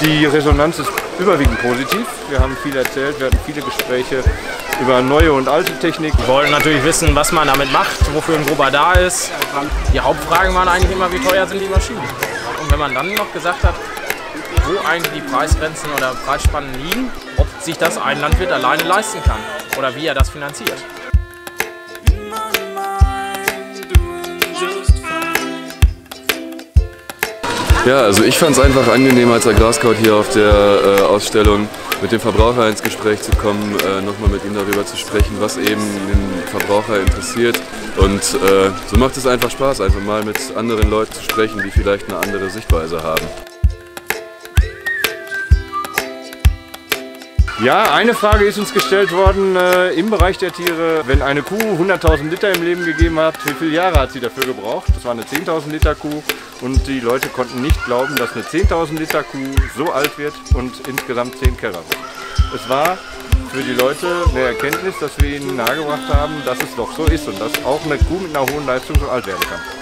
Die Resonanz ist überwiegend positiv. Wir haben viel erzählt, wir hatten viele Gespräche über neue und alte Technik. Wir wollten natürlich wissen, was man damit macht, wofür ein Grubber da ist. Die Hauptfragen waren eigentlich immer, wie teuer sind die Maschinen. Und wenn man dann noch gesagt hat, wo eigentlich die Preisgrenzen oder Preisspannen liegen, ob sich das ein Landwirt alleine leisten kann oder wie er das finanziert. Ja, also ich fand es einfach angenehm, als Agrarscout hier auf der Ausstellung mit dem Verbraucher ins Gespräch zu kommen, nochmal mit ihm darüber zu sprechen, was eben den Verbraucher interessiert. Und so macht es einfach Spaß, einfach mal mit anderen Leuten zu sprechen, die vielleicht eine andere Sichtweise haben. Ja, eine Frage ist uns gestellt worden im Bereich der Tiere. Wenn eine Kuh 100.000 Liter im Leben gegeben hat, wie viele Jahre hat sie dafür gebraucht? Das war eine 10.000 Liter Kuh und die Leute konnten nicht glauben, dass eine 10.000 Liter Kuh so alt wird und insgesamt 10 Kälber wird. Es war für die Leute eine Erkenntnis, dass wir ihnen nahegebracht haben, dass es doch so ist und dass auch eine Kuh mit einer hohen Leistung so alt werden kann.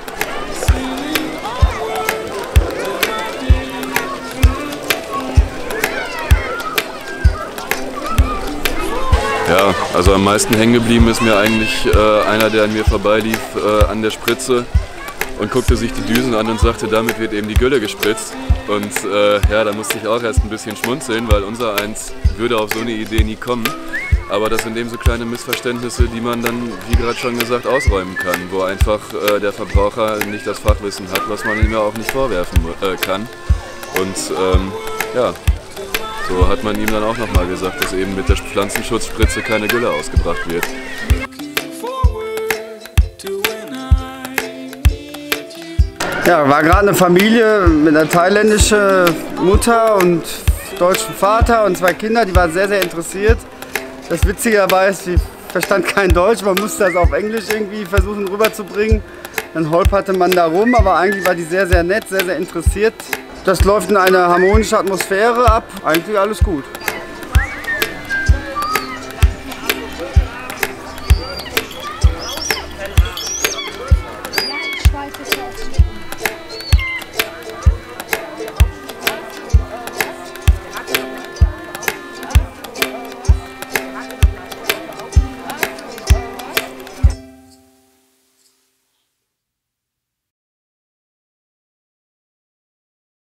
Ja, also am meisten hängen geblieben ist mir eigentlich einer, der an mir vorbeilief an der Spritze und guckte sich die Düsen an und sagte, damit wird eben die Gülle gespritzt. Und ja, da musste ich auch erst ein bisschen schmunzeln, weil unser Eins würde auf so eine Idee nie kommen. Aber das sind eben so kleine Missverständnisse, die man dann, wie gerade schon gesagt, ausräumen kann, wo einfach der Verbraucher nicht das Fachwissen hat, was man ihm ja auch nicht vorwerfen kann. Und ja. So hat man ihm dann auch nochmal gesagt, dass eben mit der Pflanzenschutzspritze keine Gülle ausgebracht wird. Ja, war gerade eine Familie mit einer thailändischen Mutter und deutschen Vater und 2 Kinder, die waren sehr, sehr interessiert. Das Witzige dabei ist, sie verstand kein Deutsch, man musste das auf Englisch irgendwie versuchen rüberzubringen. Dann holperte man da rum, aber eigentlich war die sehr, sehr nett, sehr, sehr interessiert. Das läuft in einer harmonischen Atmosphäre ab, eigentlich alles gut.